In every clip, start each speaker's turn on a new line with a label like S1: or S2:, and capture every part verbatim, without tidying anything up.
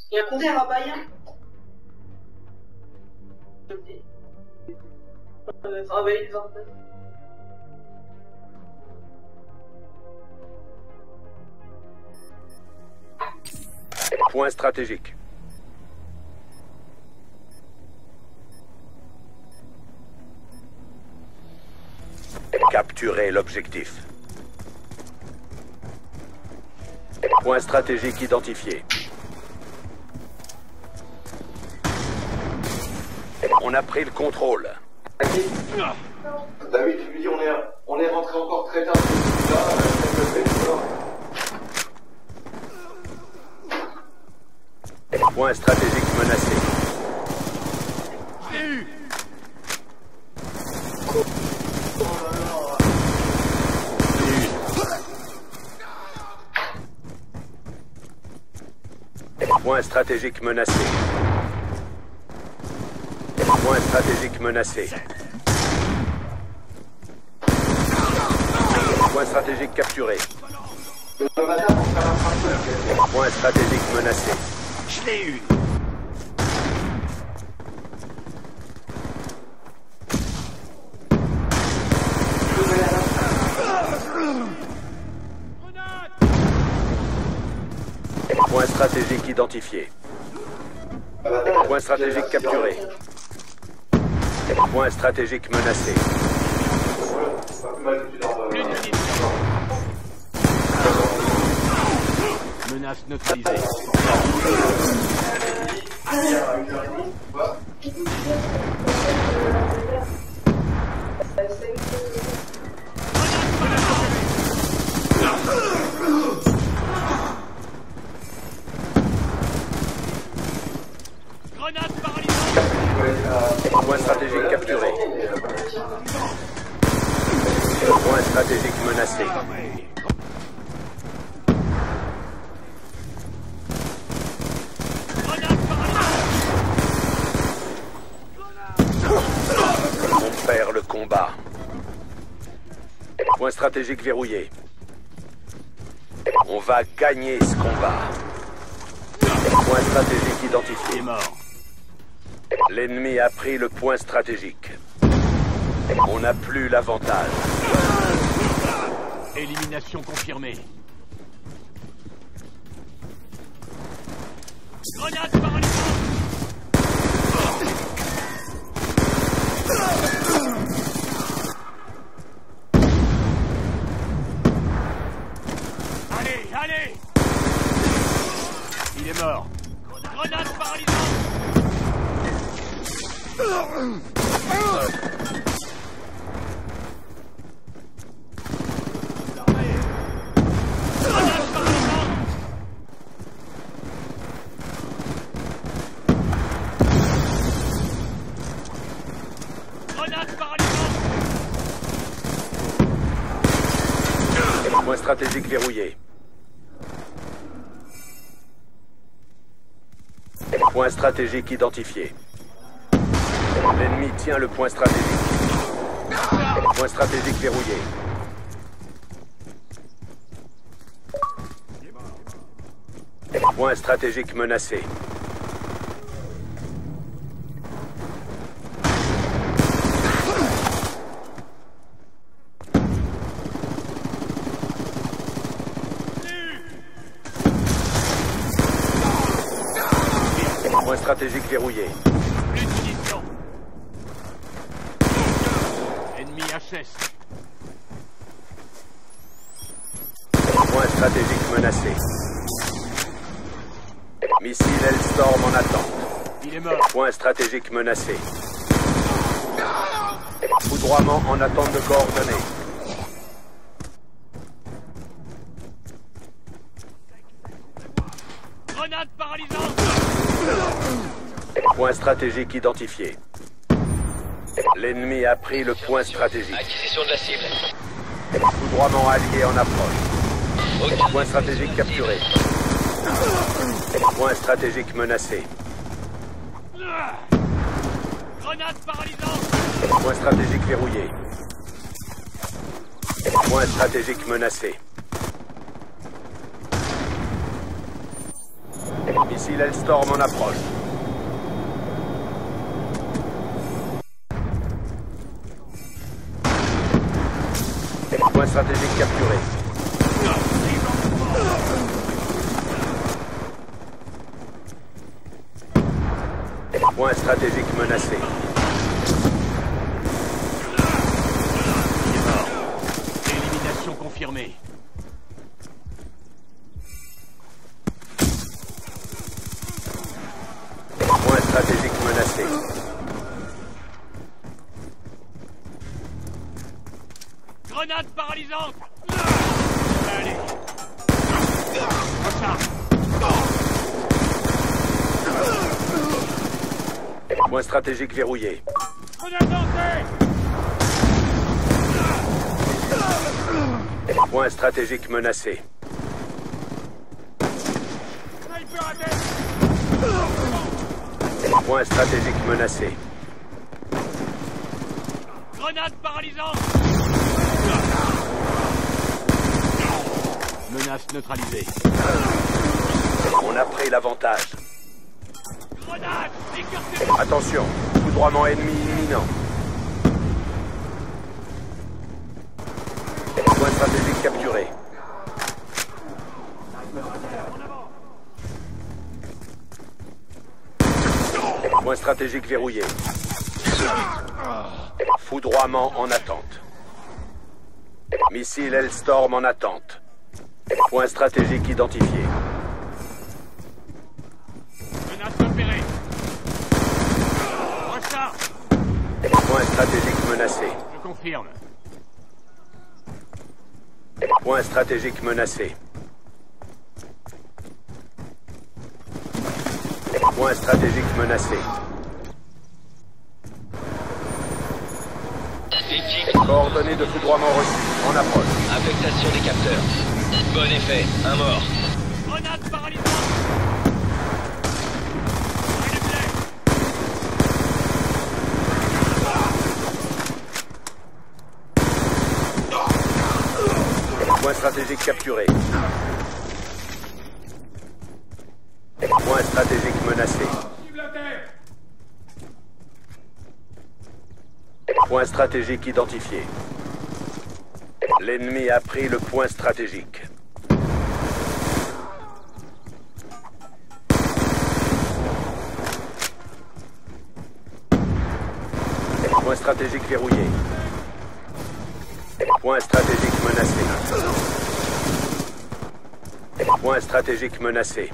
S1: Il y a compté un rabaille. Travailler les enfants.
S2: Point stratégique. Capturez l'objectif. Point stratégique identifié. On a pris le contrôle.
S3: David, tu lui dis on est, on est rentré encore très tard.
S2: Point stratégique menacé.
S4: J'ai eu.
S2: Point stratégique menacé. Point stratégique menacé. Point stratégique capturé. Point stratégique menacé.
S4: Je l'ai eu.
S2: Point stratégique identifié. Point stratégique capturé. Point stratégique menacé.
S4: Plus de munitions. Menace neutralisée. Grenade paralysante.
S2: Point stratégique capturé. Point stratégique menacé.
S4: Grenade paralysante.
S2: On perd le combat. Point stratégique verrouillé. On va gagner ce combat. Point stratégique
S4: Il est
S2: identifié.
S4: mort.
S2: L'ennemi a pris le point stratégique. On n'a plus l'avantage.
S4: Élimination confirmée. Grenade paralysante. Allez, allez. Il est mort. Grenade paralysante. Grenade paralysante. Grenade paralysante.
S2: Point stratégique verrouillé. Point stratégique identifié. L'ennemi tient le point stratégique. Point stratégique verrouillé. Point stratégique menacé. Point stratégique verrouillé.
S4: Plus de munitions. Ennemi H S.
S2: Point stratégique menacé. Missile Hellstorm en attente.
S4: Il est mort.
S2: Point stratégique menacé. Foudroiement en attente de coordonnées.
S4: Grenade paralysante.
S2: Point stratégique identifié. L'ennemi a pris le point stratégique.
S5: Acquisition de la cible.
S2: Foudroiement allié en approche. Point stratégique capturé. Point stratégique menacé.
S4: Grenade paralysante.
S2: Point stratégique verrouillé. Point stratégique menacé. Missile Hellstorm en approche. Point stratégique capturé. Point stratégique menacé.
S4: Élimination confirmée.
S2: Point stratégique menacé.
S4: Grenade paralysante. Allez. Recharge.
S2: Point stratégique verrouillé.
S4: Grenade lancée.
S2: Point stratégique menacé.
S4: Sniper à tête.
S2: Point stratégique menacé.
S4: Grenade paralysante. Menace neutralisée.
S2: On a pris l'avantage.
S4: Grenade. Écartez.
S2: Attention, foudroiement ennemi imminent. Point stratégique capturé. Point stratégique verrouillé. Foudroiement en attente. Missile Hellstorm en attente. Point stratégique identifié.
S4: Menace repérée. Recharge.
S2: Point stratégique menacé.
S4: Je confirme.
S2: Point stratégique menacé. Point stratégique menacé.
S5: Équipe,
S2: Coordonnées de foudroiement reçues. En approche.
S5: affectation des capteurs. Bon effet, un mort.
S4: Grenade paralysante. Il est blessé.
S2: Point stratégique capturé. Point stratégique menacé. Point stratégique identifié. L'ennemi a pris le point stratégique. Point stratégique verrouillé. Point stratégique menacé. Point stratégique menacé.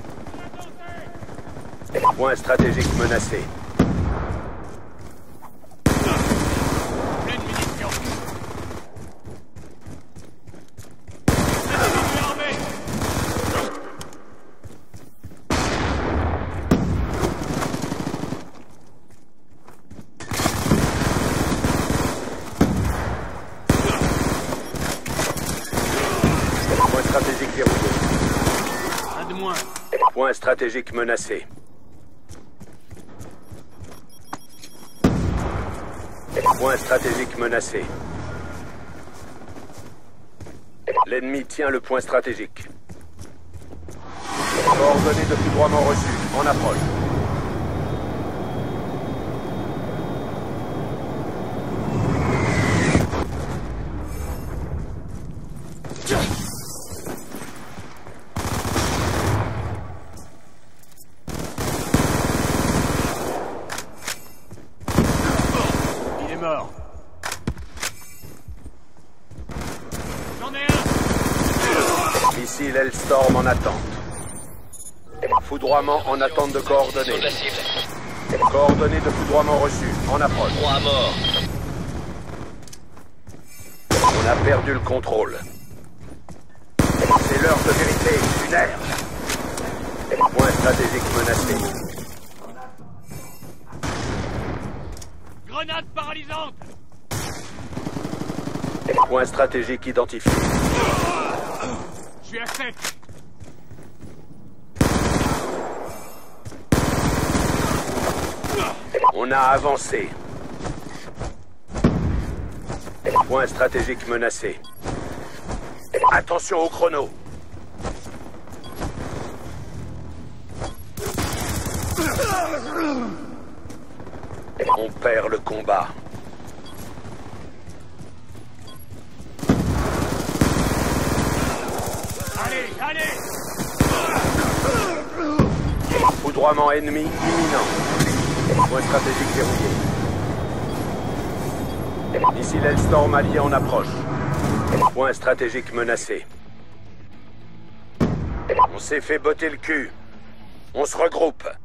S2: Point stratégique menacé.
S4: Pleine munition. Ennemi armé.
S2: Point stratégique verrouillé.
S4: Un de moins.
S2: Point stratégique menacé. Point stratégique menacé. L'ennemi tient le point stratégique. Coordonnées de foudroiement reçues. En approche.
S4: Il est mort. J'en ai un.
S2: Missile Hellstorm en attente. Foudroiement en attente de
S5: Sur
S2: coordonnées.
S5: la cible.
S2: Coordonnées de foudroiement reçues. En approche.
S5: Trois morts.
S2: On a perdu le contrôle. C'est l'heure de vérité lunaire. Point stratégique menacé.
S4: Grenade paralysante.
S2: Point stratégique identifié.
S4: Je suis à sec.
S2: On a avancé. Point stratégique menacé. Attention au chrono. On perd le combat.
S4: Allez, allez!
S2: Foudroiement ennemi imminent. Point stratégique verrouillé. Missile Hellstorm allié en approche. Point stratégique menacé. On s'est fait botter le cul. On se regroupe.